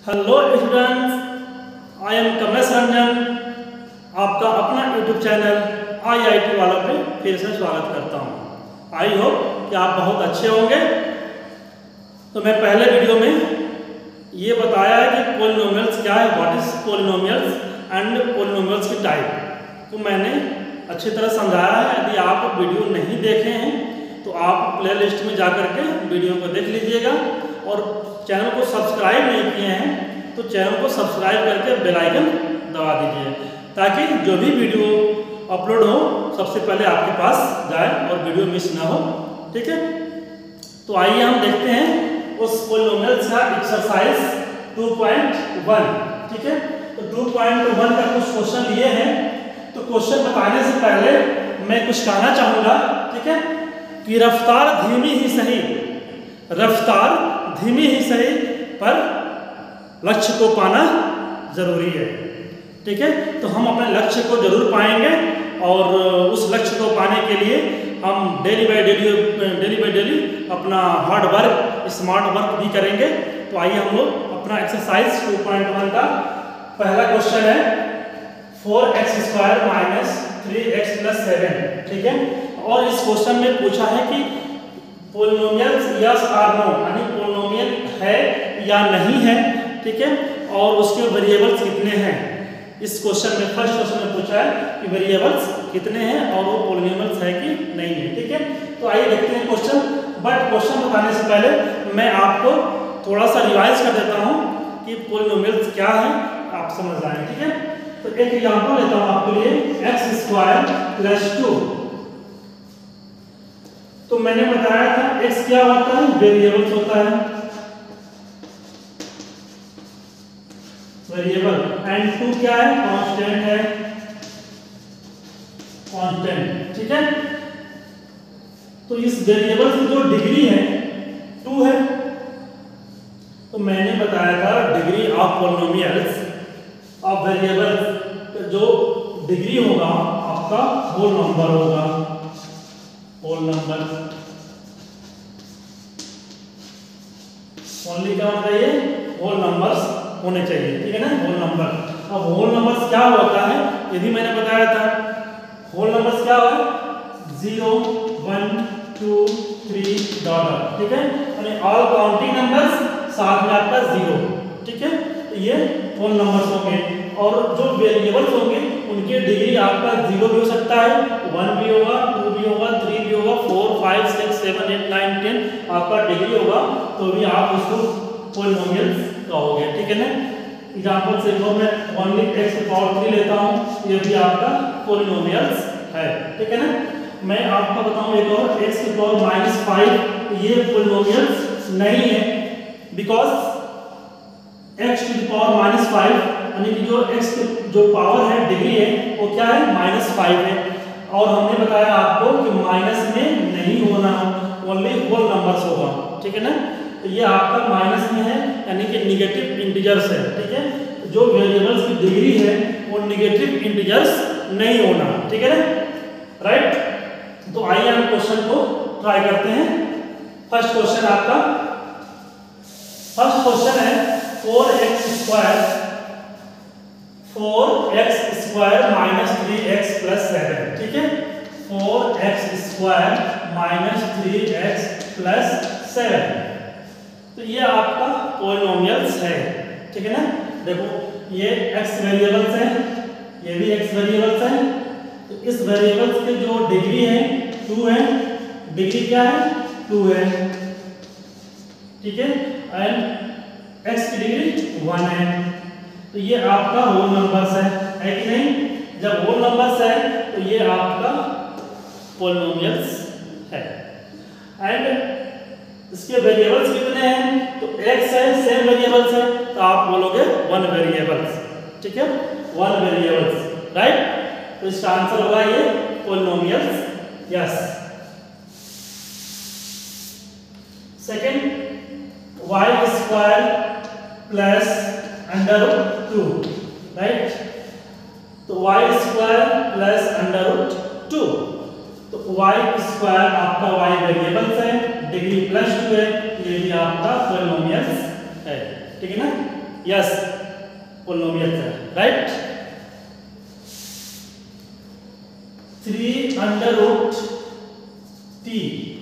Hello students, I am Kamlesh Ranjan. आपका अपना YouTube channel IIT वाला पे फिर से स्वागत करता हूँ। आई होप कि आप बहुत अच्छे होंगे। तो मैं पहले वीडियो में ये बताया है कि पॉलिनोमियल्स क्या है, what is polynomials and polynomials की टाइप को मैंने अच्छी तरह समझाया है। यदि आप वीडियो नहीं देखे हैं तो आप प्लेलिस्ट में जाकर के वीडियो को देख लीजिएगा, और चैनल को सब्सक्राइब नहीं किए हैं तो चैनल को सब्सक्राइब करके बेल आइकन दबा दीजिए, ताकि जो भी वीडियो अपलोड हो सबसे पहले आपके पास जाए और वीडियो मिस ना हो। ठीक है, तो आइए हम देखते हैं उस पॉलिनोमियल्स का एक्सरसाइज 2.1। ठीक है, तो 2.1 का कुछ क्वेश्चन लिए हैं। तो क्वेश्चन बताने से पहले मैं कुछ कहना चाहूँगा। ठीक है, कि रफ्तार धीमी ही सही, रफ्तार धीमी ही सही, पर लक्ष्य को पाना जरूरी है। ठीक है, तो हम अपने लक्ष्य को जरूर पाएंगे, और उस लक्ष्य को पाने के लिए हम डेली बाय डेली अपना हार्ड वर्क, स्मार्ट वर्क भी करेंगे। तो आइए हम लोग अपना एक्सरसाइज 2.1 का पहला क्वेश्चन है 4x² - 3x + 7। ठीक है, और इस क्वेश्चन में पूछा है कि पॉलिनोमियल्स यस और नो, यानी पॉलिनोमियल है या नहीं है। ठीक है, और उसके वेरिएबल्स कितने हैं। इस क्वेश्चन में फर्स्ट क्वेश्चन में पूछा है कि वेरिएबल्स कितने हैं और वो पॉलिनोमियल्स है कि नहीं है। ठीक है, तो आइए देखते हैं क्वेश्चन। बट क्वेश्चन बताने से पहले मैं आपको थोड़ा सा रिवाइज कर देता हूँ कि पॉलिनोमियल्स क्या है, आप समझ जाएं। ठीक है, तो एक एग्जांपल लेता हूँ आपके लिए, x² + 2। तो मैंने बताया था x क्या होता है, वेरिएबल्स होता है, वेरिएबल, एंड 2 क्या है, कांस्टेंट है, कांस्टेंट। ठीक है, तो इस वेरिएबल की जो डिग्री है 2 है। तो मैंने बताया था degree of polynomials of variables, जो डिग्री होगा आपका होल नंबर होगा, होल नंबर। ओनली क्या होना चाहिए, होल नंबर्स होने चाहिए। ठीक है ना, होल नंबर। अब होल नंबर्स क्या होता है, ये भी मैंने बताया था। होल नंबर्स क्या है, 0 1 2 3 डॉट। ठीक है, यानी ऑल काउंटिंग नंबर्स, साथ में आपका 0। ठीक है, तो ये होल नंबर्स होंगे, और जो वेरिएबल्स होंगे उनकी डिग्री आपका 0 भी हो सकता है, 1 भी होगा, 2 भी होगा, 3 भी होगा, 4 5 6 7 8 9 10 आपका डिग्री होगा, तो भी आप उसको पॉलिनोमियल्स कहोगे। ठीक है ना। एग्जांपल से मैं ओनली x³ लेता हूँ, ये भी आपका पॉलिनोमियल्स है। ठीक है ना। मैं आपको बताऊँ एक और, x⁻⁻5 ये पॉलिनोमियल्स नहीं है, बिकॉज x⁻⁻5 यानी कि जो x जो पावर है, डिग्री है, वो क्या है, -5 है। और हमने बताया आपको कि माइनस में नहीं होना, ओनली होल नंबर्स होगा। ठीक है ना, तो ये आपका माइनस में है, यानी कि निगेटिव इंटीजर्स है। ठीक है, जो वेरिएबल्स की डिग्री है वो निगेटिव इंटीजर्स नहीं होना। ठीक है ना, राइट। तो आइए हम क्वेश्चन को ट्राई करते हैं। फर्स्ट क्वेश्चन आपका, फर्स्ट क्वेश्चन है 4x² - 3x + 7। ठीक है, 4x² - 3x + 7, तो ये आपका पॉलिनोमियल्स है। ठीक है ना, देखो ये x वेरिएबल्स है, ये भी x वेरिएबल्स है। तो इस वेरिएबल्स के जो डिग्री है 2 है, डिग्री क्या है, 2 है। ठीक है, एंड x की डिग्री 1 है। तो ये आपका होल नंबर्स है कि नहीं। जब होल नंबर्स है तो ये आपका पॉलिनोमियल्स है। एंड इसके वेरिएबल्स कितने हैं, तो x है, सेम वेरिएबल्स है, तो आप बोलोगे 1 वेरिएबल्स। ठीक है, 1 वेरिएबल्स, राइट। तो इसका आंसर होगा ये polynomials, yes. Second, y² + √2, right. तो y² + √2, तो y² आपका y वेरिएबल्स है, डिग्री +2 है, ये भी आपका पॉलिनोमियल्स है। ठीक है ना। यस पोलिनोमियल है, right. 3 under root t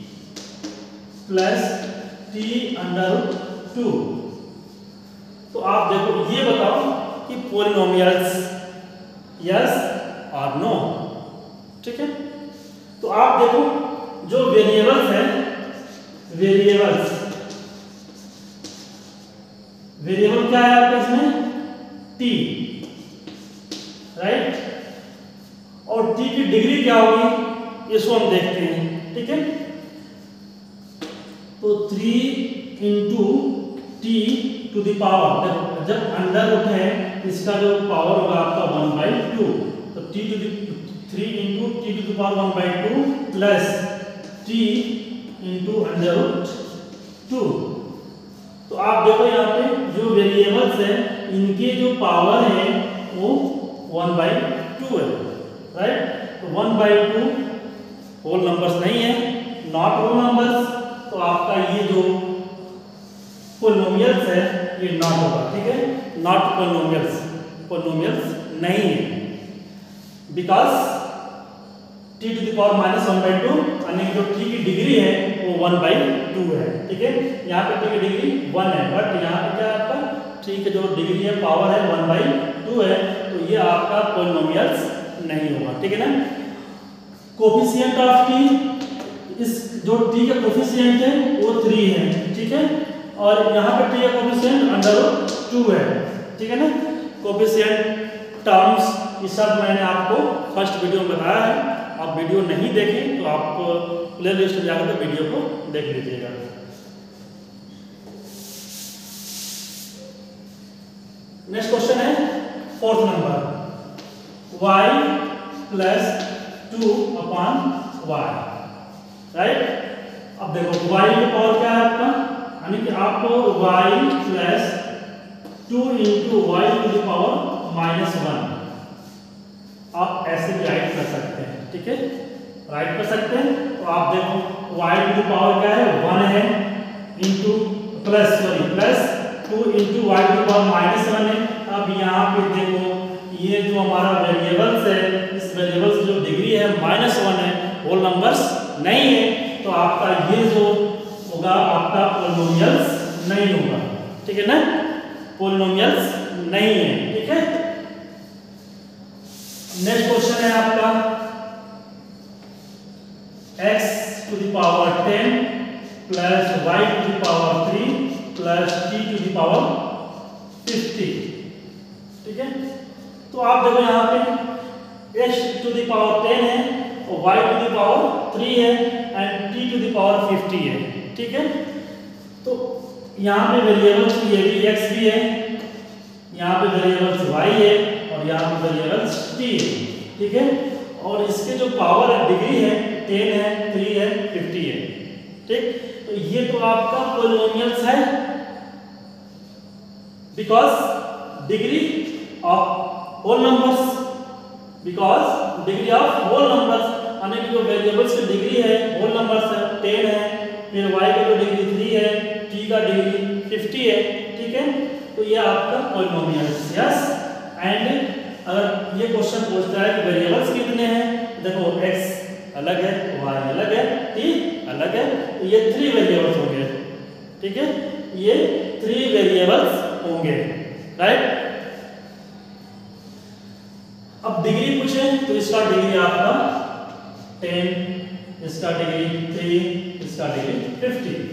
plus t under root 2। तो आप देखो ये बताओ कि पोलिनोमियल्स यस और नो, ठीक है। तो आप देखो जो वेरिएबल्स है, वेरिएबल क्या है आपका इसमें t, राइट। और t की डिग्री क्या होगी इसको हम देखते हैं, ठीक है। तो 3 into t to the power, जब अंडर रूट है इसका जो पावर होगा आपका 1/2, तो t to the 3 into t to the power 1/2 plus t into under root 2। तो आप देखो यहाँ पे जो वेरिएबल्स है इनके जो पावर है वो 1/2 है, राइट। तो 1/2 होल नंबर्स नहीं है, नॉट होल नंबर्स, तो आपका ये जो पोलिनोमियल्स है ये नॉट होगा, ठीक है। नॉट पोलिनोमियल्स नहीं है, because t to the power -1/2 यानी जो t की डिग्री है वो 1/2 है, ठीक है। यहाँ पे t की डिग्री 1 है, बट यहाँ पे क्या है आपका t की जो डिग्री है पावर है 1/2 है, तो ये आपका पोलिनोमियल्स नहीं होगा, ठीक है ना। कोफिशिएंट ऑफ t, इस जो t का कोफिशिएंट है वो 3 है, ठीक है। और यहाँ पे t का कोफिशिएंट अंडर रूट 2 है, ठीक है ना। कोफिशिएंट टर्म्स ये सब मैंने आपको फर्स्ट वीडियो में बताया है, आप वीडियो नहीं देखें तो आप प्ले लिस्ट में जाकर के वीडियो को देख लीजिएगा। नेक्स्ट क्वेश्चन है 4th number, y plus 2/y, right. अब देखो y की पावर क्या है आपका, यानी कि आपको y plus 2 into y to the power -1 आप ऐसे भी राइट कर सकते हैं, ठीक है, राइट कर सकते हैं। तो आप देखो y टू द पावर क्या है 1 है, into plus 2 into y to the power -1 है। अब यहाँ पे देखो ये जो हमारा वेरिएबल्स है, इस वेरिएबल्स जो डिग्री है -1 है, होल नंबर्स नहीं है, तो आपका ये जो होगा आपका पोलिनोमियल्स नहीं होगा, ठीक है ना, पोलिनोमियल्स नहीं है, ठीक है। नेक्स्ट क्वेश्चन है आपका x to the power 10 plus y to the power 3 plus t to the power 50, ठीक है। तो आप देखो यहाँ पे x टू द पावर 10 है और y टू द पावर 3 है and t to the power 50 है, ठीक है। तो यहाँ पे वेरिएबल्स ये भी x भी है, यहाँ पे वेरिएबल्स y है और यहाँ पे वेरिएबल्स t है, ठीक है। और इसके जो पावर है डिग्री है 10 है, 3 है, 50 है, ठीक। तो ये तो आपका पोलिनोमियल्स है, because degree of whole numbers, यानी कि जो वेरिएबल्स की डिग्री है होल नंबर्स है 10 है, फिर y की जो डिग्री 3 है, t का डिग्री 50 है, ठीक है। तो ये आपका पोलिनोमियल्स, यस। एंड अगर ये क्वेश्चन पूछता है कि वेरिएबल्स कितने हैं, देखो x अलग है, y अलग है, t अलग है, तो ये 3 वेरिएबल्स होंगे, ठीक है, ये 3 वेरिएबल्स होंगे, राइट। अब डिग्री पूछे तो इसका डिग्री आपका 10, इसका डिग्री 3, इसका डिग्री 50।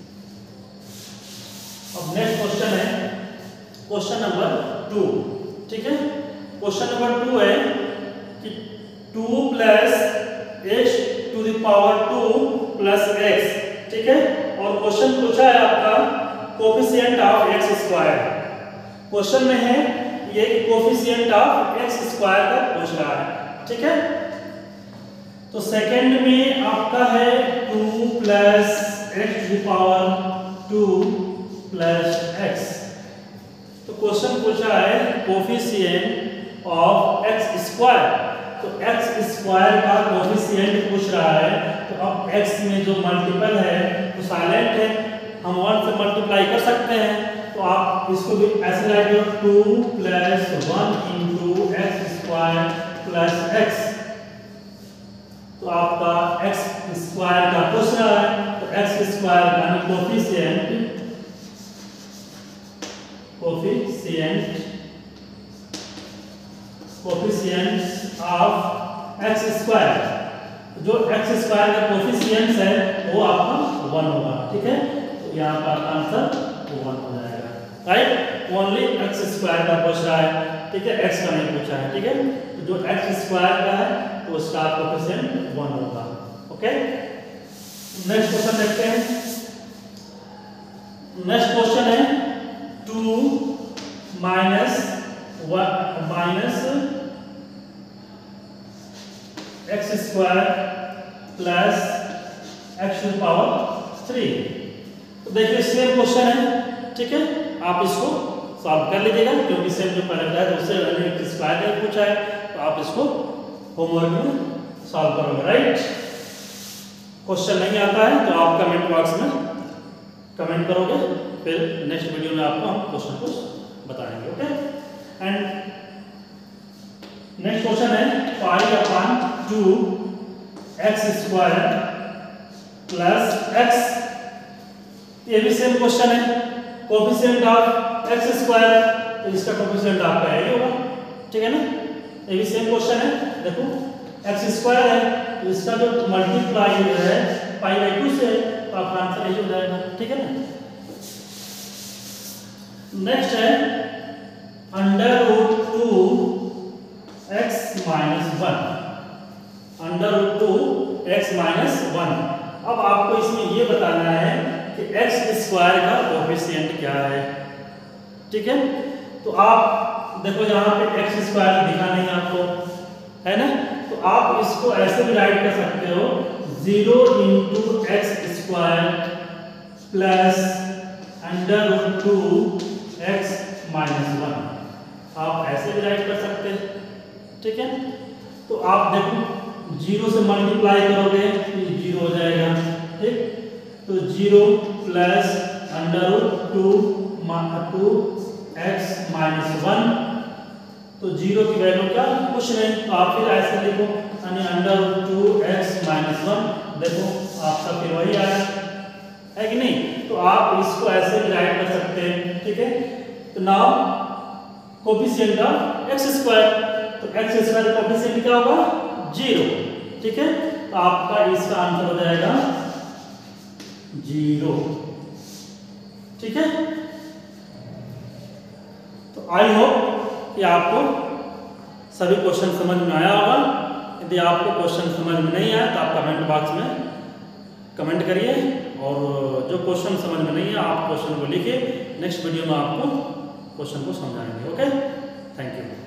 अब नेक्स्ट क्वेश्चन है क्वेश्चन नंबर 2, ठीक है। क्वेश्चन नंबर 2 है कि 2 plus x to the power 2 plus x, ठीक है। और क्वेश्चन पूछा है आपका coefficient of x square, question में है ये कोफिशिएंट ऑफ x स्क्वायर का पूछ रहा है, ठीक है। तो सेकंड में आपका है 2 plus x to the power 2 plus x। तो क्वेश्चन पूछा है कोफिशिएंट ऑफ x स्क्वायर, तो x स्क्वायर का कोफिशिएंट पूछ रहा है। तो अब x में जो मल्टीपल है तो साइलेंट है, हम 1 से मल्टीप्लाई कर सकते हैं, तो आप इसको भी ऐसे राइट करो 2 + 1 × x² + x। तो आपका x² का पूछ रहा है, तो x² यानी कोफिशिएंट ऑफ x²। जो x² का कोफिशिएंट है वो आपका 1 होगा, ठीक है। तो यहाँ पर आंसर 1 हो जाएगा, राइट। ओनली x² का पूछ रहा है, ठीक है, x का नहीं पूछा है, ठीक है। तो जो x² का है तो उसका कोफिशिएंट 1 होगा, ओके। नेक्स्ट क्वेश्चन देखते हैं। नेक्स्ट क्वेश्चन है 2 - x² + x⁴। तो देखिए सेम क्वेश्चन है, ठीक है। आप इसको सॉल्व कर लीजिएगा, क्योंकि सेम जो पहले बताया था उससे x² का पूछा है, तो आप इसको होमवर्क में सॉल्व करोगे, राइट। क्वेश्चन नहीं आता है तो आप कमेंट बॉक्स में कमेंट करोगे, फिर नेक्स्ट वीडियो में आपको हम क्वेश्चन को बताएंगे, ओके। एंड नेक्स्ट क्वेश्चन है 5/2 x² + x। ये भी सेम क्वेश्चन है, कोफिशिएंट ऑफ x², तो इसका कोफिशिएंट आपका यही होगा, ठीक है ना। ये भी सेम क्वेश्चन है, देखो x² है तो इसका जो मल्टीप्लाई है π/2 से, तो आपका आंसर यही हो जाएगा, ठीक है ना। नेक्स्ट है √2 x - 1। √2 x - 1। अब आपको इसमें ये बताना है कि x² का कोफिशिएंट क्या है, ठीक है। तो आप देखो यहाँ पे x² दिखा नहीं आपको, है ना। तो आप इसको ऐसे भी राइट कर सकते हो 0 × x² + √2 x - 1। आप ऐसे भी राइट कर सकते हैं, ठीक है। तो आप देखो 0 से मल्टीप्लाई करोगे तो 0 हो जाएगा, ठीक। तो 0 + √2 x - 1। तो 0 की वैल्यू क्या, कुछ नहीं, तो आप फिर ऐसे लिखो यानी √2 x - 1। देखो आपका फिर वही आया है कि नहीं। तो आप इसको ऐसे भी राइट कर सकते हैं, ठीक है। तो नाउ कोफिशिएंट ऑफ x², तो x² का कोफिशिएंट क्या होगा 0, ठीक है। तो आपका इसका आंसर हो जाएगा 0, ठीक है। तो आई होप कि आपको सभी क्वेश्चन समझ में आया होगा। यदि आपको क्वेश्चन समझ में नहीं आया तो आप कमेंट बॉक्स में कमेंट करिए, और जो क्वेश्चन समझ में नहीं है आप क्वेश्चन को लिखिए, नेक्स्ट वीडियो में आपको क्वेश्चन को समझाएंगे, ओके। Thank you.